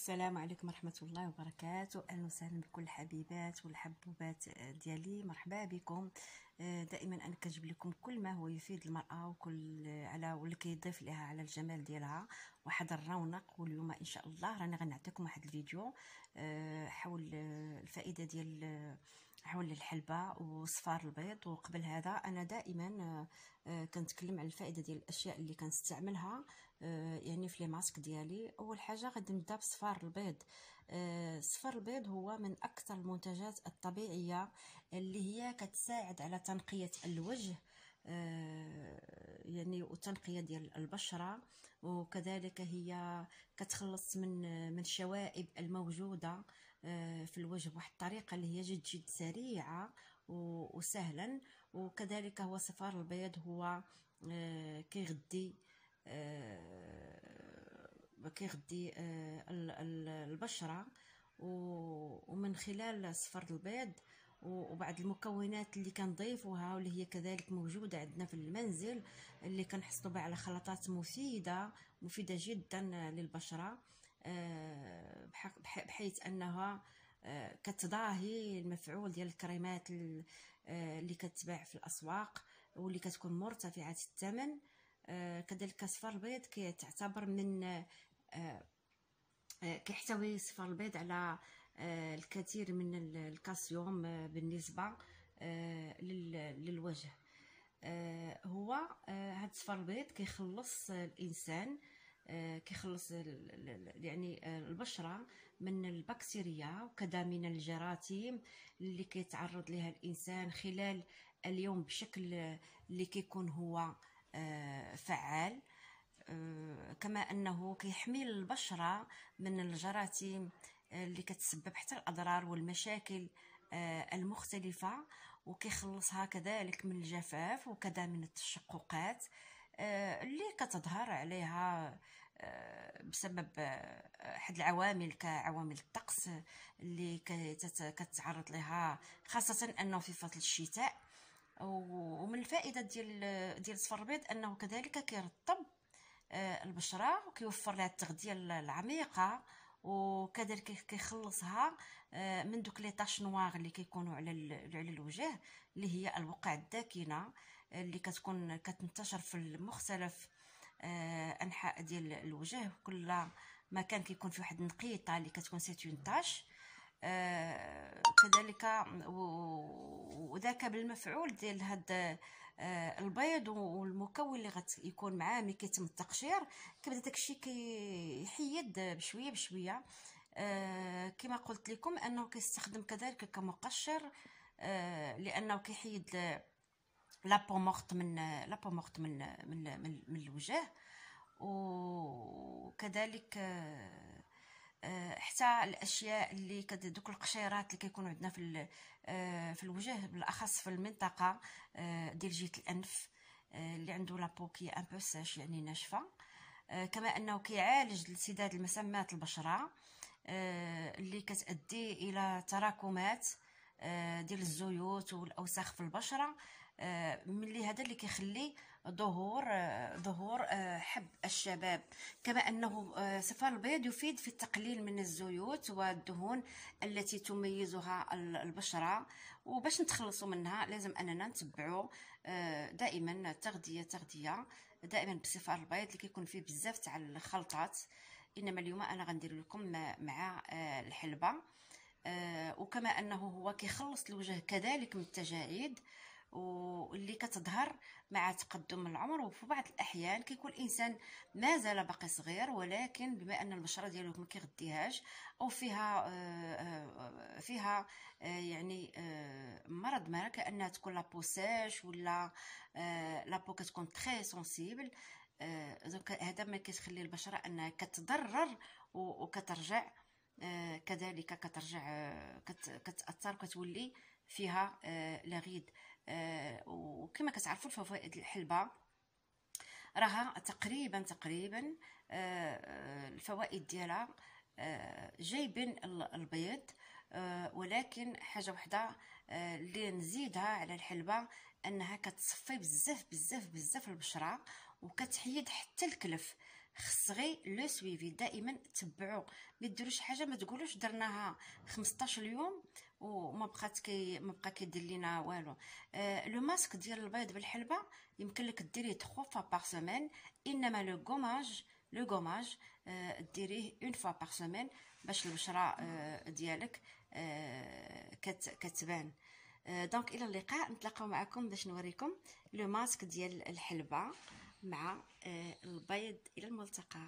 السلام عليكم ورحمة الله وبركاته. أهلا وسهلا بكل الحبيبات والحبوبات ديالي، مرحبا بكم. دائما أنا كنجيب لكم كل ما هو يفيد المرأة وكل على واللي كيضيف لها على الجمال ديالها واحد الرونق. واليوم إن شاء الله راني غنعطيكم واحد الفيديو حول الفائدة ديال حول الحلبة وصفار البيض. وقبل هذا أنا دائما كنتكلم على الفائدة ديال الأشياء اللي كنستعملها يعني في لي ماسك ديالي. اول حاجه غادي نبدا بصفار البيض. صفار البيض هو من اكثر المنتجات الطبيعيه اللي هي كتساعد على تنقيه الوجه يعني وتنقيه ديال البشره، وكذلك هي كتخلص من الشوائب الموجوده في الوجه بواحد الطريقه اللي هي جد سريعه وسهلا. وكذلك هو صفار البيض هو كيغذي البشرة، ومن خلال صفر البيض وبعض المكونات اللي كنضيفوها واللي هي كذلك موجودة عندنا في المنزل، اللي كنحصلوا بها على خلطات مفيدة جدا للبشرة، بحيث أنها كتضاهي المفعول ديال الكريمات اللي كتباع في الأسواق واللي كتكون مرتفعة الثمن. كذلك صفار البيض كيعتبر من كيحتوي صفار البيض على الكثير من الكالسيوم بالنسبة للوجه. هو هاد صفار البيض كيخلص الانسان، كيخلص يعني البشره من البكتيريا وكذا من الجراثيم اللي كيتعرض لها الانسان خلال اليوم بشكل اللي كيكون هو فعال. كما انه كيحمي البشره من الجراثيم اللي كتسبب حتى الاضرار والمشاكل المختلفه، وكيخلصها كذلك من الجفاف وكذا من التشققات اللي كتظهر عليها بسبب احد العوامل كعوامل الطقس اللي كتتعرض لها، خاصه انه في فصل الشتاء. ومن الفائده ديال صفر البيض انه كذلك كيرطب البشره وكيوفر لها التغذيه العميقه، وكذلك كيخلصها من دوك لي طاش نوار اللي كيكونوا على الوجه، اللي هي البقع الداكنه اللي كتنتشر في مختلف انحاء ديال الوجه. كل ما كان كيكون في واحد النقيطه اللي كتكون سيتون طاش، كذلك وذاك بالمفعول ديال هاد البيض والمكون اللي غيكون معاه ملي كيتم التقشير، كيبدا داكشي كيحيد بشويه بشويه. كما قلت لكم انه كيستخدم كذلك كمقشر، لانه كيحيد لابو مورت من الوجه. وكذلك حتى الاشياء اللي دوك القشيرات اللي كيكونوا عندنا في الوجه، بالاخص في المنطقه ديال جهه الانف اللي عنده لابو كي ان بو ساش يعني ناشفه. كما انه كيعالج انسداد المسامات البشره اللي كتؤدي الى تراكمات ديال الزيوت والاوساخ في البشره، ملي هذا اللي كيخلي ظهور حب الشباب. كما انه صفار البيض يفيد في التقليل من الزيوت والدهون التي تميزها البشره، وباش نتخلصوا منها لازم اننا نتبعوا دائما تغذيه دائما بصفار البيض اللي كيكون فيه بزاف تاع الخلطات. انما اليوم انا غندير لكم مع الحلبه. وكما انه هو كيخلص الوجه كذلك من التجاعيد واللي كتظهر مع تقدم العمر. وفي بعض الاحيان كيكون الانسان ما زال باقي صغير، ولكن بما ان البشره ديالو ما كيغذيهاش او فيها يعني مرض ما، كانها تكون لابو ساش ولا لابو كتكون تري سونسيبل. دونك هذا ما كتخلي البشره انها كتضرر وكترجع كذلك كتاثر وكتولي فيها لغيد. وكما كتعرفوا الفوائد الحلبه راها تقريبا الفوائد ديالها جايبين البيض، ولكن حاجه وحده اللي نزيدها على الحلبه انها كتصفي بزاف البشره وكتحيد حتى الكلف. خص غير لو سويفي، دائما تبعوا، ما ديروش حاجه ما تقولوش درناها 15 يوم وما بقات ما بقى كيدير لينا والو. لو ماسك ديال البيض بالحلبه يمكن لك ديريه 3 فوا بار سيمين، انما لو غوماج ديريه اون فوا بار سيمين باش البشره ديالك كتبان. دونك الى اللقاء، نتلاقاو معكم باش نوريكم لو ماسك ديال الحلبه مع البيض. الى الملتقى.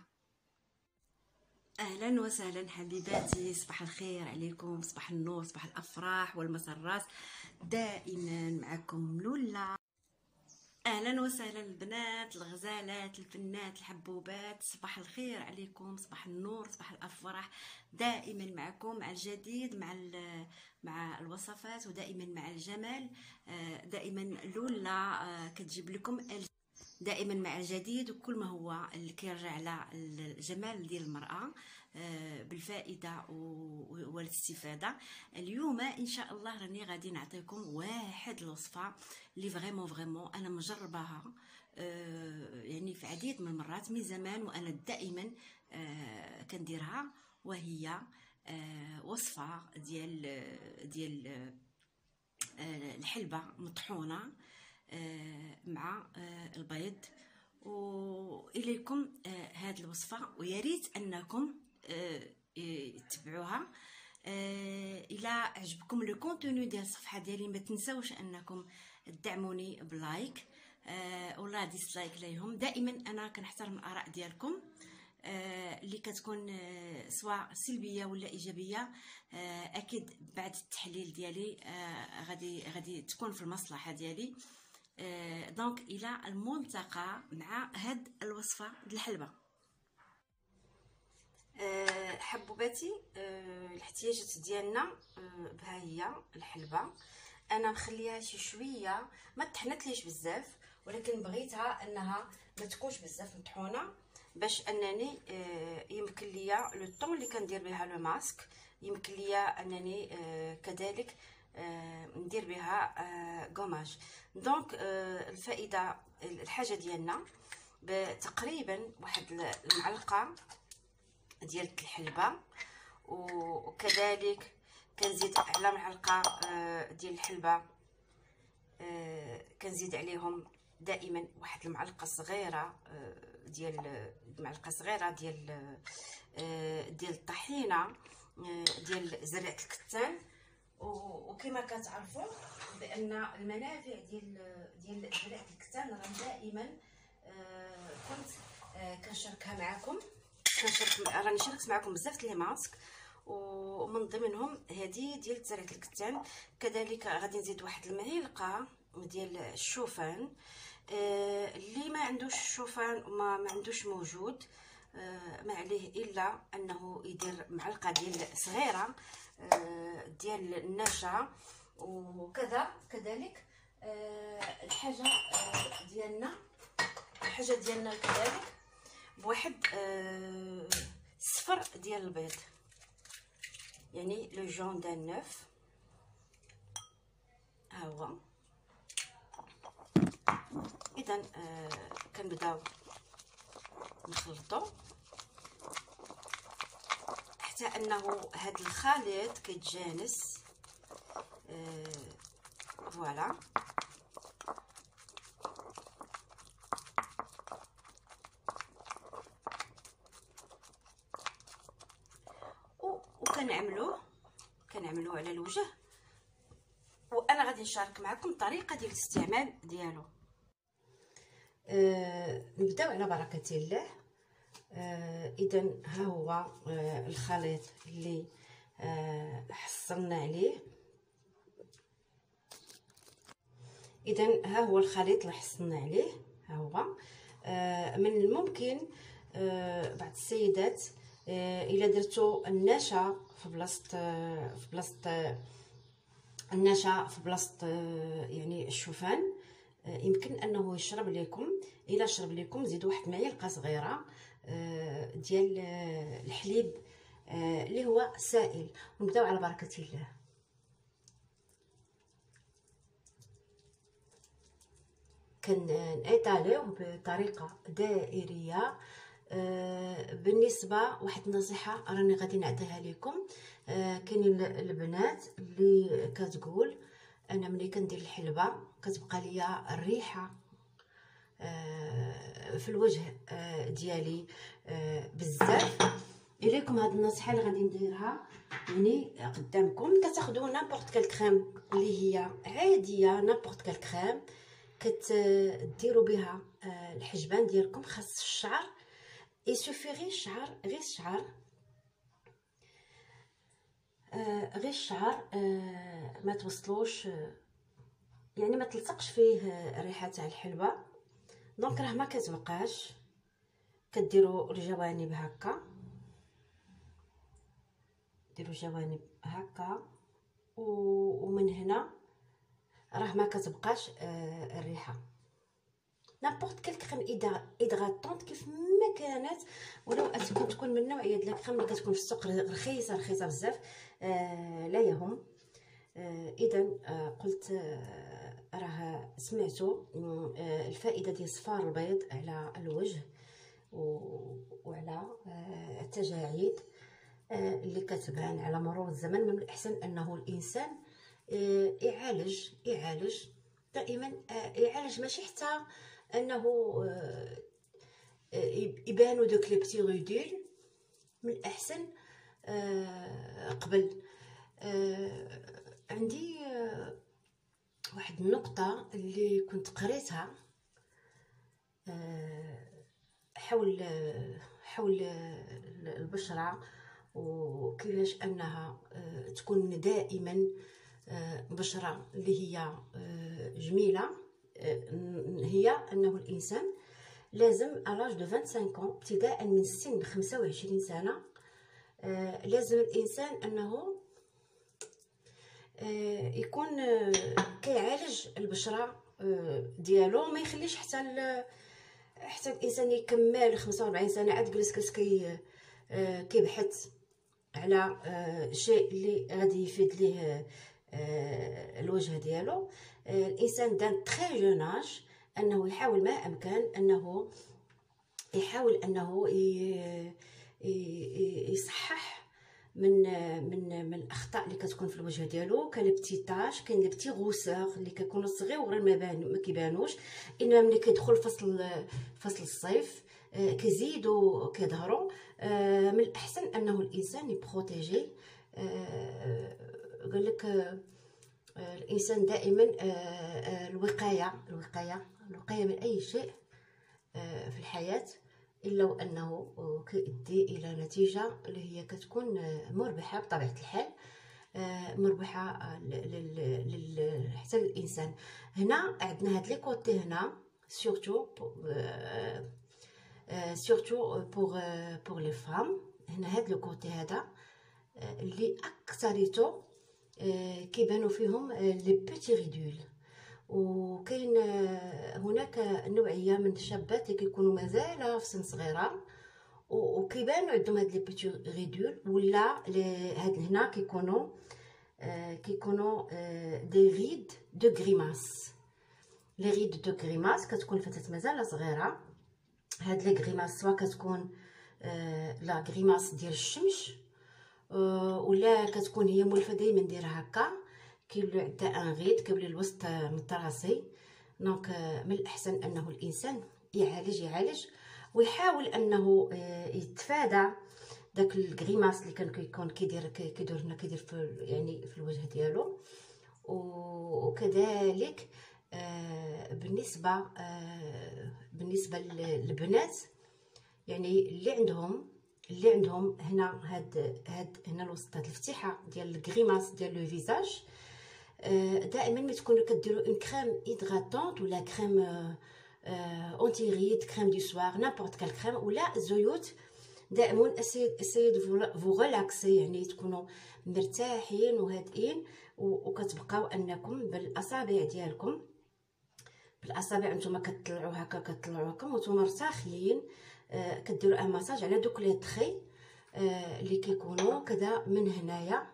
اهلا وسهلا حبيباتي، صباح الخير عليكم، صباح النور، صباح الافراح والمسرات، دائما معكم لولا. اهلا وسهلا البنات، الغزالات، الفنات، الحبوبات، صباح الخير عليكم، صباح النور، صباح الافراح، دائما معكم مع الجديد، مع الوصفات، ودائما مع الجمال. دائما لولا كتجيب لكم دائما مع الجديد، وكل ما هو اللي كيرجع على الجمال ديال المرأة بالفائدة والاستفادة. اليوم ان شاء الله راني غادي نعطيكم واحد الوصفة اللي فريمون انا مجرباها يعني في عديد من المرات من زمان، وانا دائما كنديرها، وهي وصفة ديال الحلبة مطحونة مع البيض. واليكم هذه الوصفه، ويا ريت انكم تتبعوها. الى عجبكم لو كونتوني ديال الصفحه ديالي ما تنساوش انكم تدعموني بلايك ولا ديسلايك ليهم. دائما انا كنحترم الاراء ديالكم اللي كتكون سواء سلبيه ولا ايجابيه. اكيد بعد التحليل ديالي غادي تكون في المصلحه ديالي. دونك الى الملتقى مع هاد الوصفه ديال الحلبه. حبوباتي، الاحتياجات ديالنا بها هي الحلبه. انا مخليها شي شويه، ما طحنتليش بزاف، ولكن بغيتها انها ما تكونش بزاف مطحونه باش انني يمكن ليا لو طون اللي كندير بها لو ماسك، يمكن ليا انني كذلك ندير بها غوماج. دونك الفائده، الحاجه ديالنا بتقريبا واحد المعلقه ديال الحلبه، وكذلك كنزيد على معلقه ديال الحلبه، كنزيد عليهم دائما واحد المعلقه صغيره ديال الطحينه ديال زرعه الكتان. وكما كتعرفوا بان المنافع ديال زرعه الكتان دائما كنت كنشاركها معكم، راني شاركت معكم بزاف لي ماسك، ومن ضمنهم هذه ديال زرعه الكتان. كذلك غادي نزيد واحد المعلقه ديال الشوفان. اللي ما عندوش الشوفان وما عندوش موجود، ما عليه الا انه يدير معلقه ديال صغيره ديال النشا. وكذا كذلك الحاجه ديالنا كذلك بواحد صفر ديال البيض، يعني لو جون دان نوف. ها هو. اذا كنبداو نخلطو حتى انه هذا الخليط كيتجانس. فوالا. وكنعملوه على الوجه، وانا غادي نشارك معكم الطريقه ديال الاستعمال ديالو. نبداو على بركه الله. اذا ها هو الخليط اللي حصلنا عليه. اذا ها هو الخليط اللي حصلنا عليه. ها هو. من الممكن بعض السيدات الا درتو النشا في بلاصه النشا في بلاصه يعني الشوفان، يمكن انه يشرب لكم. الا شرب لكم زيدوا واحد معلقه صغيره ديال الحليب اللي هو سائل. ونبداو على بركه الله. كنطاليوه بطريقه دائريه بالنسبه واحد النصيحه راني غادي نعطيها لكم. كاينين البنات اللي كتقول انا ملي كندير الحلبه كتبقى ليا الريحه في الوجه ديالي بزاف. اليكم هاد النصيحه اللي غادي نديرها يعني قدامكم. كتاخذوا نابورت كال كريم اللي هي عاديه، نابورت كال كريم كتديروا بها الحجبان ديالكم. خاص الشعر يسوفي غير الشعر، غير الشعر، غير الشعر ما توصلوش يعني ما تلصقش فيه الريحه تاع الحلبه. دونك راه ما كتبقاش. كديروا الجوانب هكا، ديروا الجوانب هكا ومن هنا راه ما كتبقاش الريحه. نابورت كل كريم ايدغاتونط كيف ما كانت، ولو تكون من نوعيه ديال الكريم اللي كتكون في السوق رخيصه بزاف لا يهم. اذا قلت راه سمعتوا الفائده ديال صفار البيض على الوجه وعلى التجاعيد اللي كتبان على مرور الزمن. من الاحسن انه الانسان يعالج دائما، يعالج ماشي حتى انه يبانوا دوك لي بتي رودول. من الاحسن قبل عندي واحد النقطه اللي كنت قريتها حول البشره وكيفاش انها تكون دائما بشره اللي هي جميله. هي انه الانسان لازم الاج دو 25 ans ابتداء من سن 25 سنه لازم الانسان انه يكون كيعالج البشره ديالو. ما يخليش حتى الانسان يكمل 45 سنه عاد جلس كيبحث على شيء اللي غادي يفيد ليه الوجه ديالو. الانسان دان تري جون اج انه يحاول ما امكن انه يصحح من الاخطاء اللي كتكون في الوجه ديالو. كاين بتي تاش، كاين لي بتي غوسور اللي كيكونوا صغيورين ما كيبانوش، انما ملي كيدخل فصل الصيف كيزيدوا كيظهروا. من الاحسن انه الانسان يبروتيجي. قال لك الانسان دائما الوقايه من اي شيء في الحياه الا وانه كيؤدي الى نتيجه اللي هي كتكون مربحه بطبيعه الحال، مربحه حتى للانسان. هنا عندنا هاد لي كوتي هنا سورتو بور لي فام. هنا هاد لو كوتي هذا اللي اكثريته كيبانوا فيهم لي بيتي ريدول. وكاين هناك نوعيه من الشابات اللي كيكونوا مازال في سن صغيره وكيبانوا عندهم هاد لي بيتي ريدول، ولا هاد هنا كيكونوا دي ريد دو غريماس. لي ريد دو غريماس كتكون فتاه مازال صغيره. هاد لي غريماس سواء كتكون لا غريماس ديال الشمش ولا كتكون هي مولفه دائما ديرها هكا كيولي عندها ان غيد كيولي الوسط مطراسي. دونك من الاحسن انه الانسان يعالج ويحاول انه يتفادى داك الغريماس اللي كيكون كيدير في يعني في الوجه ديالو. وكذلك بالنسبه للبنات يعني اللي عندهم هنا هاد هنا الوسط هاد الفتحه ديال الغريماس ديال لو فيزاج. دائما ملي تكونوا كديروا اون كريم هيدراتونط ولا كريم اونتي ريد، كريم دو سوار، نابورت كال كريم ولا زيوت، دائما اسيي فو ريلاكسي يعني تكونوا مرتاحين وهادئين وكتبقاو انكم بالاصابع ديالكم نتوما كتطلعوا هكا وانتم مرتاحين. كديروا ان مساج على دوك لي طخي اللي كيكونوا كذا من هنايا.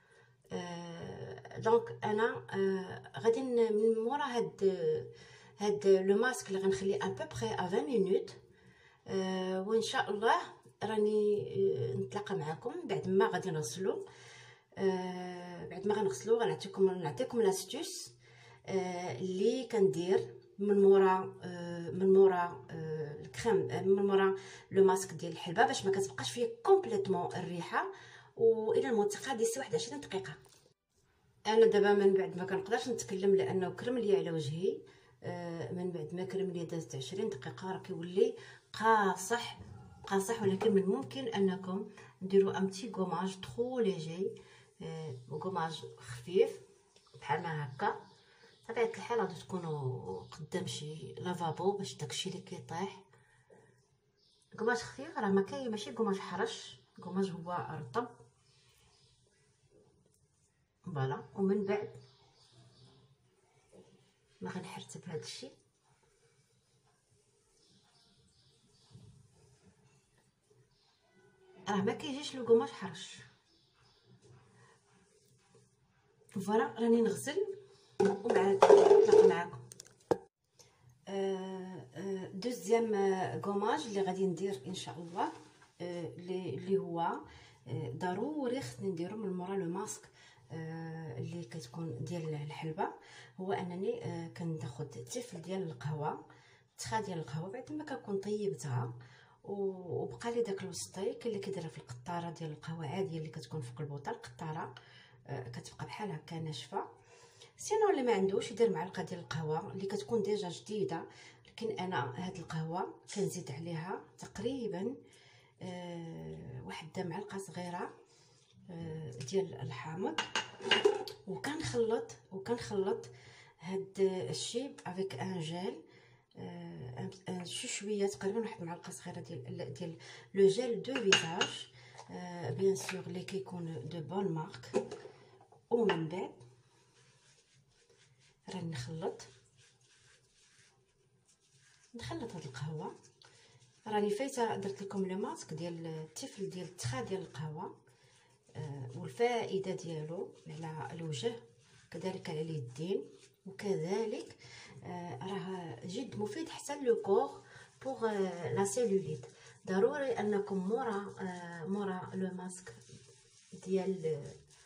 دونك انا غادي من مورا هاد لو ماسك اللي غنخليه ا بو بري ا 20 مينوت وان شاء الله راني نتلاقى معكم بعد ما غادي نغسلو. بعد ما غنغسلو نعطيكم لاستيوس اللي كندير من مورا الكريم، من مورا لو ماسك ديال الحلبه، باش ما كتبقاش فيه كومبليتوم الريحه. والى الموت غادي سي 21 دقيقه. انا دابا من بعد ما كنقدرش نتكلم لانه كرم لي على وجهي. من بعد ما كرم لي دازت 20 دقيقه راه كيولي قاصح، ولكن من الممكن انكم نديروا ام تي غوماج ترو ليجي، غوماج خفيف بحال ما هكا. بطبيعه الحال غادي تكونوا قدام شي لافابو باش داكشي اللي كيطيح. غوماج خفيف، راه ما كاين ماشي غوماج حرش، غوماج هو رطب. فوالا. ومن بعد ما غنحرتب هذا الشيء، راه ما كيجيش لو غوماج حرش. فوالا راني نغسل وبعد نتلاقى معكم. دوزيام غوماج اللي غادي ندير ان شاء الله، اللي هو ضروري خصني نديرو من مورا لو ماسك اللي كتكون ديال الحلبه، هو انني كناخذ تيفل ديال القهوه، تخا ديال القهوه بعد ما كنكون طيبتها وبقى لي داك الوسطي. كاين اللي كيديرها في القطاره ديال القهوه عاديه اللي كتكون فوق البوطه. القطاره كتبقى بحال هكا ناشفه. سينو اللي ما عندوش يدير معلقه ديال القهوه اللي كتكون ديجا جديده، لكن انا هاد القهوه كنزيد عليها تقريبا واحد معلقه صغيره ديال الحامض، وكنخلط هاد الشيء افيك ان جيل، شويه تقريبا واحد معلقه صغيره ديال لو جيل دو فيزاج، بيان سور اللي كيكون دو بون مارك. ومن بعد راني نخلط هاد القهوه. راني فايته درت لكم لو ماسك ديال التفل ديال التخا ديال القهوه، والفائده ديالو على الوجه كذلك على اليدين، وكذلك راه جد مفيد حتى لو كور بوغ لا سيلوليت. ضروري انكم مورا لو ماسك ديال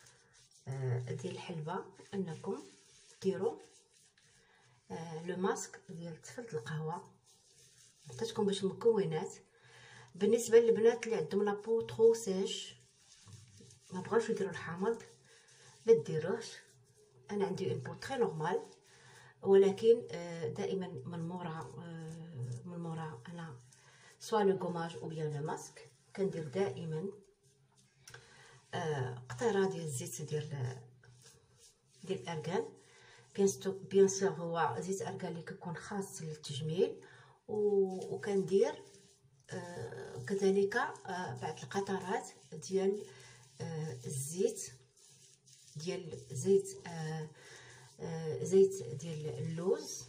الحلبه انكم ديروا لو ماسك ديال تفل القهوه. عطيتكم باش المكونات. بالنسبه للبنات اللي عندهم لابو ترو سيش ما بغاوش يديروا الحامض ما ديروهش. انا عندي اون بو تري نورمال، ولكن دائما من مورا انا سوا لو غوماج او بيان لو ماسك كندير دائما قطره ديال الزيت ديال الارغان. بيان سور هو زيت ارغان اللي كيكون خاص للتجميل، وكندير كذلك بعض القطرات ديال الزيت ديال زيت ديال اللوز.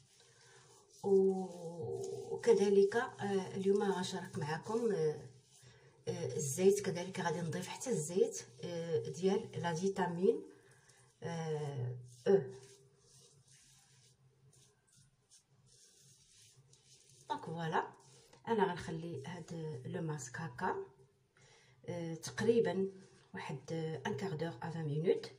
وكذلك اليوم غنشارك معكم الزيت، كذلك غادي نضيف حتى الزيت ديال لا فيتامين او. دونك فوالا انا غنخلي هاد لو ماسك هكا تقريبا واحد ان كار دور ا 20 مينوت.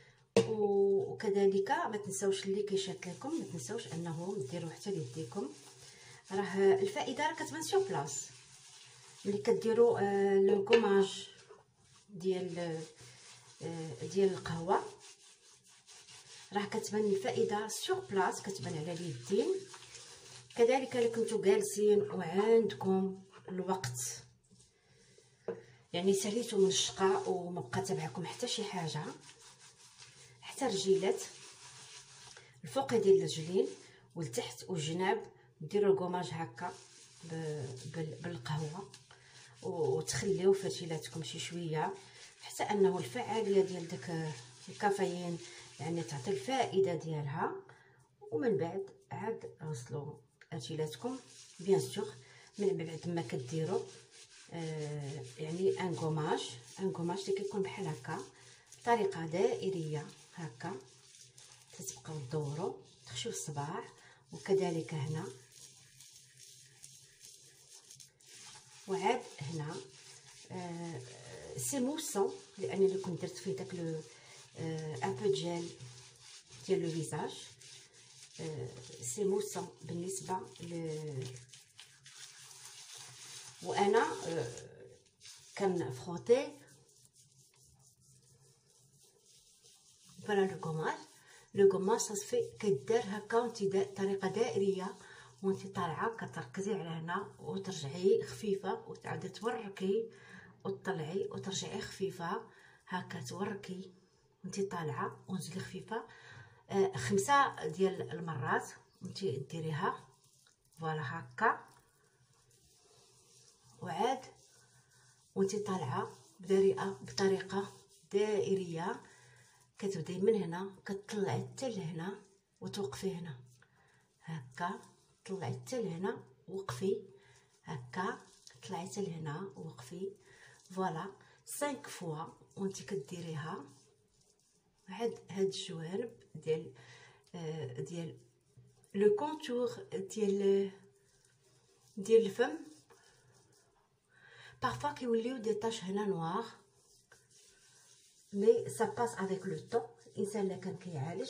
وكذلك ما تنساوش اللي كيشات لكم ما تنساوش انه ديروا حتى ليديكم. راه الفائده راه كتبان سور بلاص ملي كديروا لو كوماج ديال القهوه، راه كتبان الفائده سور بلاص، كتبان على اليدين. كذلك الا كنتو جالسين وعندكم الوقت، يعني ساليتو من الشقاء وما بقى تبعكم حتى شي حاجه، حتى رجيلات الفوق ديال الرجلين والتحت والجناب ديروا الكوماج هكا بالقهوه وتخليو في رجيلاتكم شي شويه، حتى انه الفعاليه ديال داك الكافيين يعني تعطي الفائده ديالها. ومن بعد عاد غسلوا رجيلاتكم بيان سور من بعد ما كديروا يعني ان كوماج اللي كيكون بحال هكا بطريقه دائريه هكا، تتبقاو تدوروا تخشيو الصباع. وكذلك هنا وعاد هنا سي موسون لانني كنت درت فيه داك لو ان بو جيل ديال لو فيزاج. سي موسون بالنسبه وانا كنفروتي فوالا لو غوماج سا سفي كدار هكا وانت طريقه دائريه وانت طالعه كتركزي على هنا وترجعي خفيفه وتعاودي توركي وتطلعي وترجعي خفيفه هكا توركي وانت طالعه ونزلي خفيفه 5 ديال المرات وانت ديريها فوالا هكا. وعاد وانت طالعه بطريقه دائريه كتبداي من هنا كتطلعي حتى لهنا وتوقفي هنا هكا، طلعي حتى لهنا وقفي هكا، طلعي حتى لهنا وقفي فوالا 5 فوا وانت كديريها. هاد الجوانب ديال لو كونتور ديال الفم parfois كيوليو دي طاش هنا نوار مي سا باس افيك لو طون. الانسان اللي كان كيعالج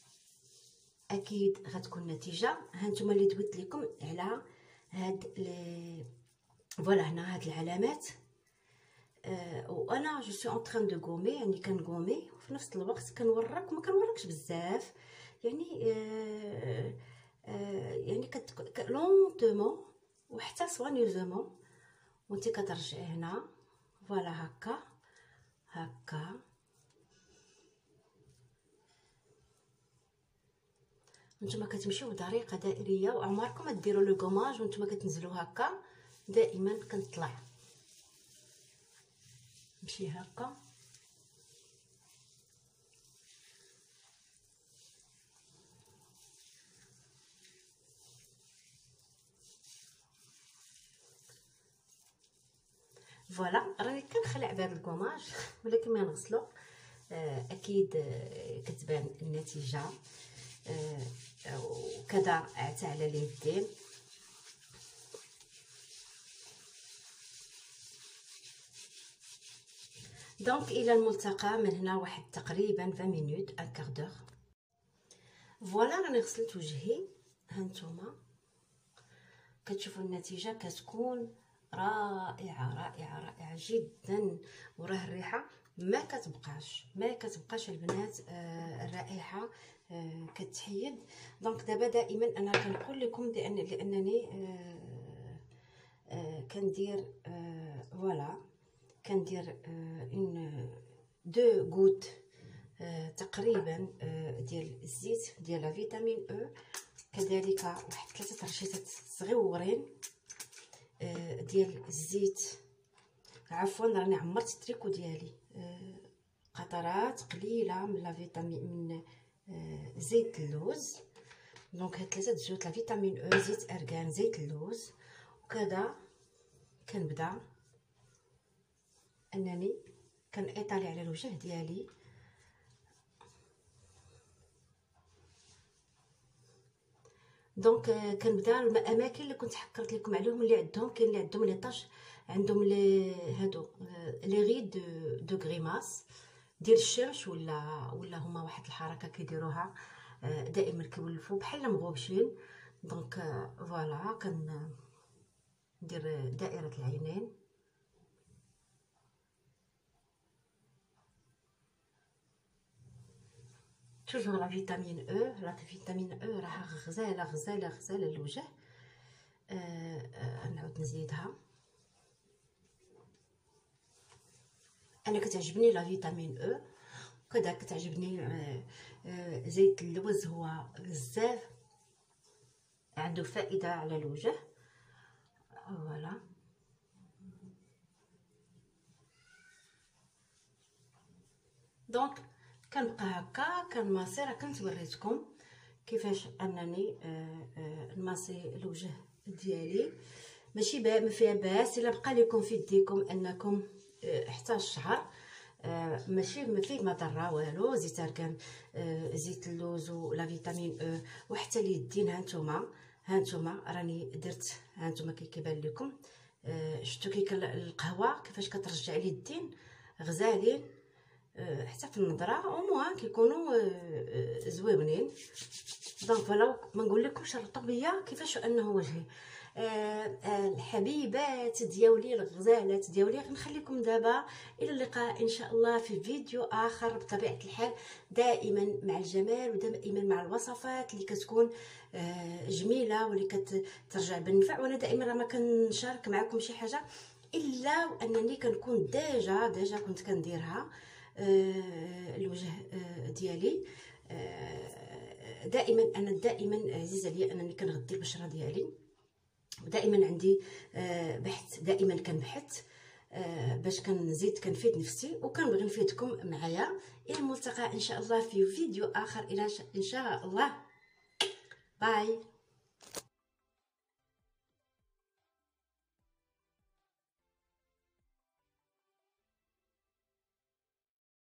اكيد غتكون نتيجه. هانتوما اللي دويت لكم على هاد لي فوالا هنا هاد العلامات. وانا جو سو ان تران دو غومي يعني كنغومي وفي نفس الوقت كنورك وما كنوركش بزاف يعني يعني لونطومون وحتى سوانيوزمون وانت كترجعي هنا فوالا هكا هكا. نتوما كتمشيو بطريقه دائريه وعمركم ما ديروا لو غوماج وانتوما كتنزلوا هكا. دائما كنطلع نمشي هكا فوالا. راني كنخلع بهذا الكوماج ولكن ما نغسلو اكيد كتبان النتيجه. وكذا حتى على اليدين. دونك الى الملتقى من هنا واحد تقريبا 20 مينوت ان كار دور. فوالا راني غسلت وجهي هانتوما كتشوفوا النتيجه كتكون رائعه جدا. وراه الريحه ما كتبقاش البنات الرائحه كتحيد. دونك دابا دائما انا كنقول لكم لانني كندير فوالا كندير اون 2 غوت تقريبا ديال الزيت ديال لا فيتامين او، كذلك واحد 3 رشيطات صغيورين ديال الزيت، عفوا راني عمرت التريكو ديالي، قطرات قليله من لا فيتامين من زيت اللوز. دونك هاد 3 زيوت لا فيتامين او، زيت ارغان، زيت اللوز. وكذا كنبدا انني كنطالي على الوجه ديالي دونك كنبدا الاماكن اللي كنت حكرت لكم عليهم اللي عندهم كاين اللي عندهم لي طاش، عندهم لي هادو لي غيد دو غريماس ديال الشمس ولا هما واحد الحركه كيديروها دائما كيولفوا بحال مغوبشين. دونك فوالا كندير دائره العينين توجور لا فيتامين او. لا فيتامين او راها غزاله الوجه. نعاود نزيدها. انا كتعجبني لا فيتامين او، وكذا كتعجبني زيت اللوز، هو بزاف عنده فائده على الوجه. فوالا دونك كنبقى هكا كنماسي. راه كنت وريتكم كيفاش انني نماسي الوجه ديالي. ماشي ما فيها باس الا بقى لكم في يديكم انكم حتى الشهر، ماشي ما فيه مضره والو. زيت اركان، زيت اللوز ولا فيتامين او وحتى اليدين. هانتوما راني درت، هانتوما كيبان لكم شفتوا كي القهوه كيفاش كترجع لي الدين غزالين، حتى في النظره وموا كيكونوا زويونين. دونك فوالا ما نقول لكمش الرطوبيه كيفاش انه وجهي. الحبيبات ديالي الغزالات ديالي، غنخليكم دابا الى اللقاء ان شاء الله في فيديو اخر بطبيعه الحال، دائما مع الجمال ودائما مع الوصفات اللي كتكون جميله واللي كترجع بالنفع. وانا دائما راه ما كنشارك معكم شي حاجه الا وانني كنكون ديجا كنت كنديرها الوجه ديالي. دائما عزيز عليا انني كنغذي البشره ديالي، ودائما عندي بحث، دائما كنبحث باش كنزيد كنفيد نفسي وكنبغي نفيدكم معايا. الى الملتقى ان شاء الله في فيديو اخر، الى ان شاء الله. باي.